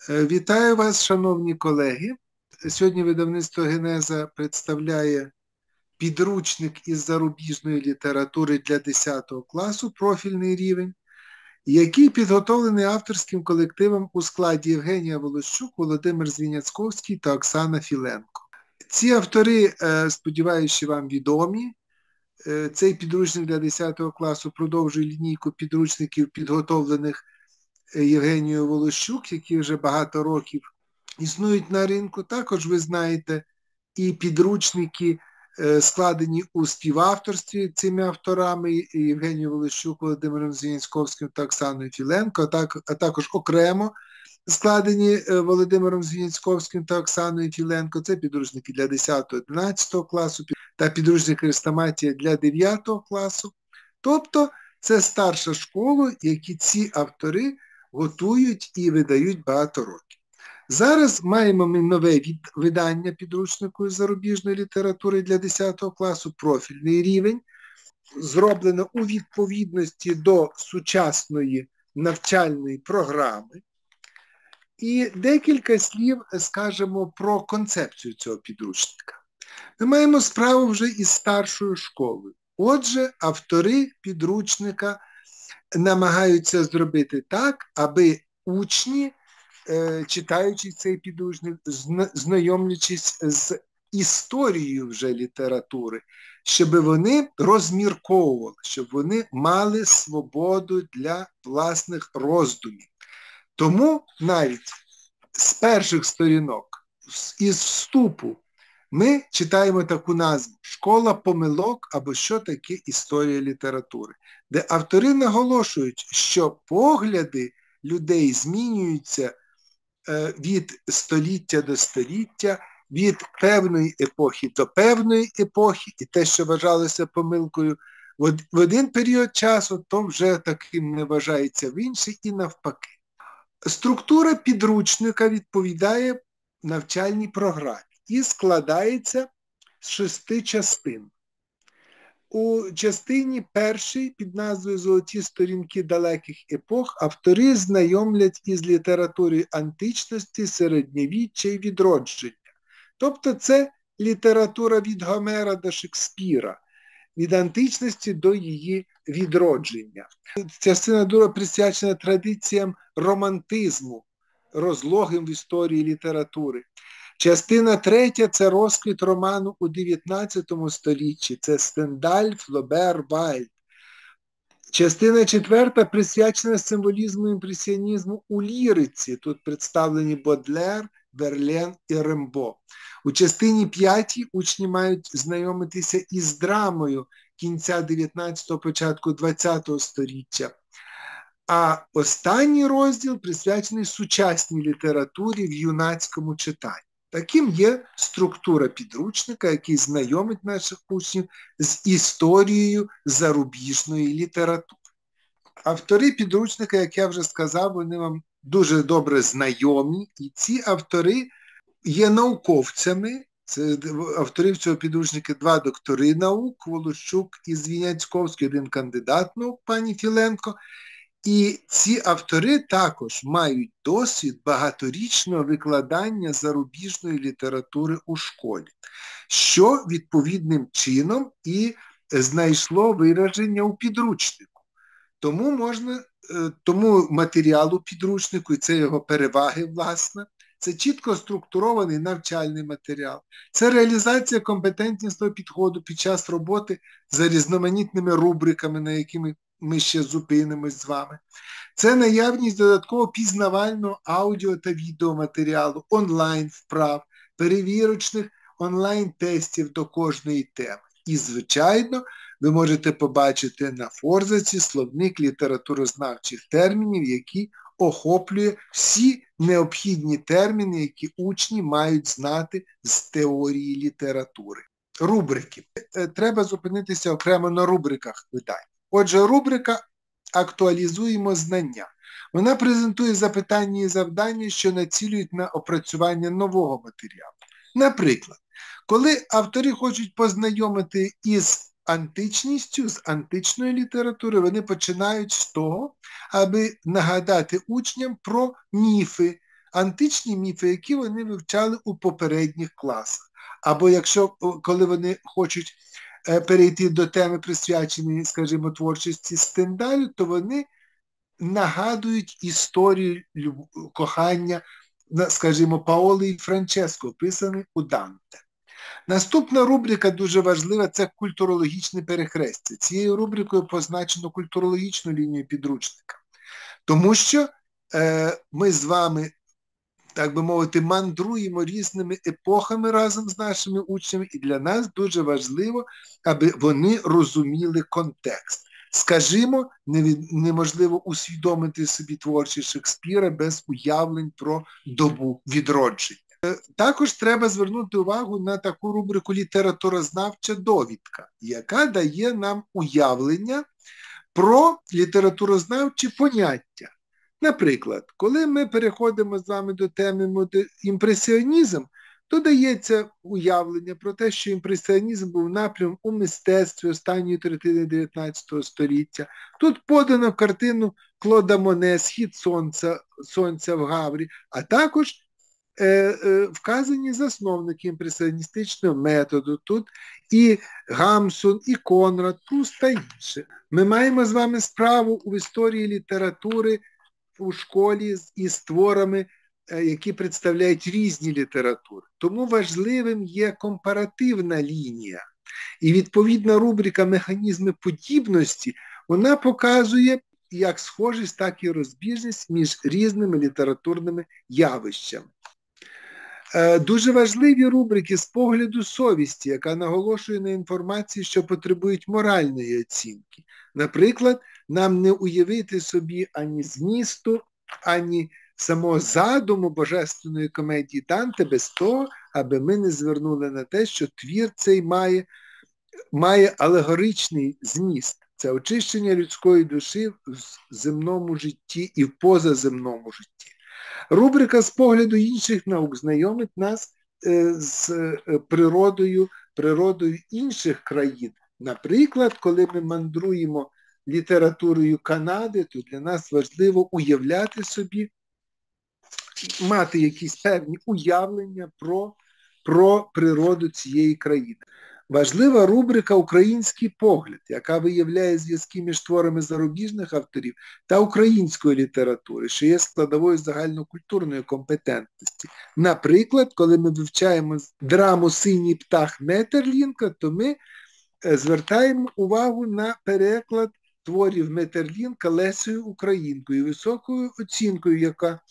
Вітаю вас, шановні колеги. Сьогодні видавництво «Генеза» представляє підручник із зарубіжної літератури для 10 класу, профільний рівень, який підготовлений авторським колективом у складі Євгенія Волощук, Володимир Звіняцьковський та Оксана Філенко. Ці автори, сподіваюся, що вам відомі. Цей підручник для 10 класу продовжує лінійку підручників, підготовлених Євгенією Волощук, які вже багато років існують на ринку. Також ви знаєте і підручники, складені у співавторстві цими авторами Євгенією Волощук, Володимиром Звіняцьковським та Оксаною Філенко, а також окремо складені Володимиром Звіняцьковським та Оксаною Філенко. Це підручники для 10-11 класу та підручник «Хрестоматія» для 9 класу. Тобто це старша школа, які ці автори готують і видають багато років. Зараз маємо ми нове видання підручнику із зарубіжної літератури для 10 класу, профільний рівень, зроблено у відповідності до сучасної навчальної програми. І декілька слів скажемо про концепцію цього підручника. Ми маємо справу вже із старшою школою. Отже, автори підручника намагаються зробити так, аби учні, читаючи цей підручник, знайомлячись з історією вже літератури, щоб вони розмірковували, щоб вони мали свободу для власних роздумів. Тому навіть з перших сторінок, із вступу, ми читаємо таку назву «Школа помилок» або «Що таке історія літератури», де автори наголошують, що погляди людей змінюються від століття до століття, від певної епохи до певної епохи, і те, що вважалося помилкою в один період часу, то вже таким не вважається в інший і навпаки. Структура підручника відповідає навчальній програмі і складається з 6 частин. У частині першій під назвою «Золоті сторінки далеких епох» автори знайомлять із літературою античності, середньовіччя і відродження. Тобто це література від Гомера до Шекспіра, від античності до її відродження. Частина друга присвячена традиціям романтизму, розлогим в історії літератури. Частина третя – це розквіт роману у 19 столітті. Це Стендаль, Флобер, Вайлд. Частина четверта присвячена символізму імпресіонізму у ліриці. Тут представлені Бодлер, Верлен і Рембо. У частині п'ятій учні мають знайомитися із драмою кінця 19-го, початку 20-го століття. А останній розділ присвячений сучасній літературі в юнацькому читанні. Таким є структура підручника, який знайомить наших учнів з історією зарубіжної літератури. Автори підручника, як я вже сказав, вони вам дуже добре знайомі, і ці автори є науковцями. Це авторів цього підручника 2 доктори наук, Волощук і Звіняцьковський, 1 кандидат наук, пані Філенко. І ці автори також мають досвід багаторічного викладання зарубіжної літератури у школі, що відповідним чином і знайшло вираження у підручнику. Тому матеріал у підручнику, і це його переваги, власне, це чітко структурований навчальний матеріал. Це реалізація компетентнісного підходу під час роботи за різноманітними рубриками, на якими ми ще зупинимось з вами. Це наявність додатково пізнавального аудіо та відеоматеріалу, онлайн-вправ, перевірочних онлайн-тестів до кожної теми. І, звичайно, ви можете побачити на форзаці словник літературознавчих термінів, який охоплює всі необхідні терміни, які учні мають знати з теорії літератури. Рубрики. Треба зупинитися окремо на рубриках видань. Отже, рубрика «Актуалізуємо знання». Вона презентує запитання і завдання, що націлюють на опрацювання нового матеріалу. Наприклад, коли автори хочуть познайомити із античністю, з античною літературою, вони починають з того, аби нагадати учням про міфи античні міфи, які вони вивчали у попередніх класах. Або якщо, коли вони хочуть перейти до теми, присвяченої, скажімо, творчості Стендалю, то вони нагадують історію кохання, скажімо, Паоли і Франческо, описані у Данте. Наступна рубрика дуже важлива – це культурологічне перехрестя. Цією рубрикою позначено культурологічну лінію підручника. Тому що ми з вами, так би мовити, мандруємо різними епохами разом з нашими учнями, і для нас дуже важливо, аби вони розуміли контекст. Скажімо, неможливо усвідомити собі творчість Шекспіра без уявлень про добу відродження. Також треба звернути увагу на таку рубрику «Літературознавча довідка», яка дає нам уявлення про літературознавчі поняття. Наприклад, коли ми переходимо з вами до теми імпресіонізм, то дається уявлення про те, що імпресіонізм був напрям у мистецтві останньої третини 19 століття. Тут подано картину Клода Моне «Схід сонця в Гаврі», а також вказані засновники імпресіоністичного методу. Тут і Гамсун, і Конрад, Пруст та інші. Ми маємо з вами справу у історії літератури у школі із творами, які представляють різні літератури. Тому важливим є компаративна лінія. І відповідна рубрика «Механізми подібності» вона показує як схожість, так і розбіжність між різними літературними явищами. Дуже важливі рубрики «З погляду совісті», яка наголошує на інформації, що потребують моральної оцінки. Наприклад, нам не уявити собі ані змісту, ані самого задуму божественної комедії Данте без того, аби ми не звернули на те, що твір цей має алегоричний зміст. Це очищення людської душі в земному житті і в позаземному житті. Рубрика «З погляду інших наук» знайомить нас з природою інших країн. Наприклад, коли ми мандруємо літературою Канади, то для нас важливо уявляти собі, мати якісь певні уявлення про природу цієї країни. Важлива рубрика «Український погляд», яка виявляє зв'язки між творами зарубіжних авторів та української літератури, що є складовою загальнокультурної компетентності. Наприклад, коли ми вивчаємо драму «Синій птах» Метерлінка, то ми звертаємо увагу на переклад творів Метерлінка Лесею Українкою, високою оцінкою,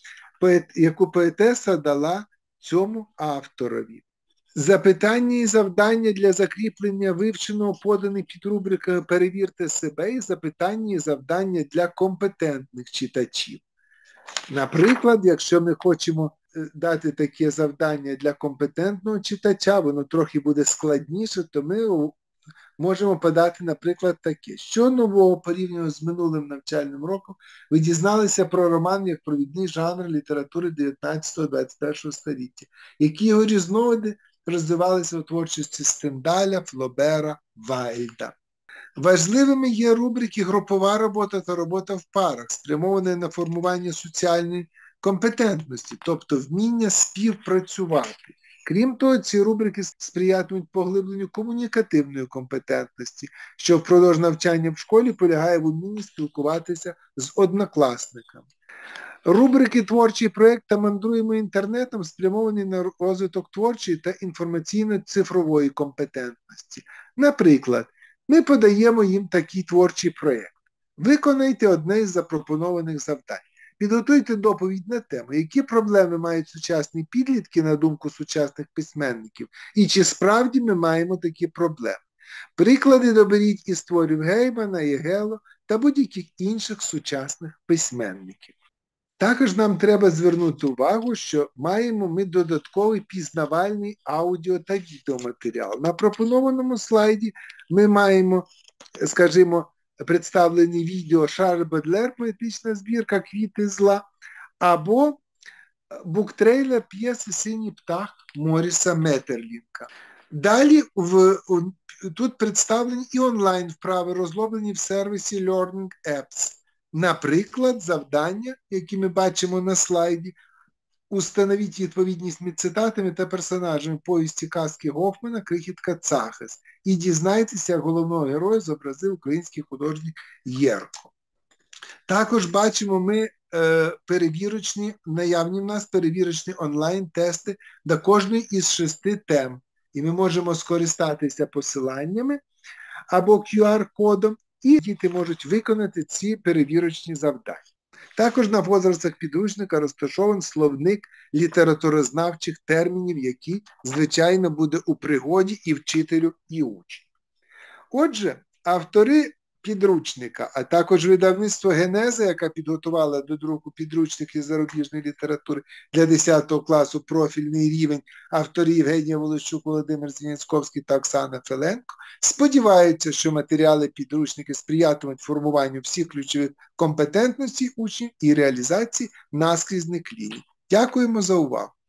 яку поетеса дала цьому авторові. Запитання і завдання для закріплення вивченого подані під рубрикою «Перевірте себе» і запитання і завдання для компетентних читачів. Наприклад, якщо ми хочемо дати таке завдання для компетентного читача, воно трохи буде складніше, то ми можемо подати, наприклад, таке. Що нового порівняно з минулим навчальним роком ви дізналися про роман як провідний жанр літератури 19-21 століття? Які його різновиди розвивалися у творчості Стендаля, Флобера, Вайльда? Важливими є рубрики «Групова робота» та «Робота в парах», спрямовані на формування соціальної компетентності, тобто вміння співпрацювати. Крім того, ці рубрики сприятимуть поглибленню комунікативної компетентності, що впродовж навчання в школі полягає в умінні спілкуватися з однокласниками. Рубрики «Творчий проєкт» та «Мандруємо інтернетом» спрямовані на розвиток творчої та інформаційно-цифрової компетентності. Наприклад, ми подаємо їм такий творчий проєкт. Виконайте одне із запропонованих завдань. Підготуйте доповідь на тему, які проблеми мають сучасні підлітки на думку сучасних письменників, і чи справді ми маємо такі проблеми. Приклади доберіть із творів Геймана, Єгело та будь-яких інших сучасних письменників. Також нам треба звернути увагу, що маємо ми додатковий пізнавальний аудіо та відеоматеріал. На пропонованому слайді ми маємо, скажімо, представлені відео Шарль Бодлер «Поетична збірка «Квіти зла» або буктрейлер п'єси «Синій птах» Моріса Метерлінка. Далі тут представлені і онлайн-вправи, розроблені в сервісі Learning Apps. Наприклад, завдання, які ми бачимо на слайді, установіть відповідність між цитатами та персонажами повісті казки Гофмана «Крихітка Цахис» і дізнайтеся, як головного героя зобразив український художник Єрко. Також бачимо ми наявні в нас перевірочні онлайн-тести до кожної із 6 тем. І ми можемо скористатися посиланнями або QR-кодом, і діти можуть виконати ці перевірочні завдання. Також на фоторах підручника розташований словник літературознавчих термінів, які, звичайно, буде у пригоді і вчителю, і учню. Отже, автори підручника, а також видавництво «Генеза», яка підготувала до друку підручник із зарубіжної літератури для 10 класу профільний рівень, автори Євгенія Волощук, Володимир Звіницьковський та Оксана Филенко, сподіваються, що матеріали підручники сприятимуть формуванню всіх ключових компетентностей учнів і реалізації наскрізних ліній. Дякуємо за увагу.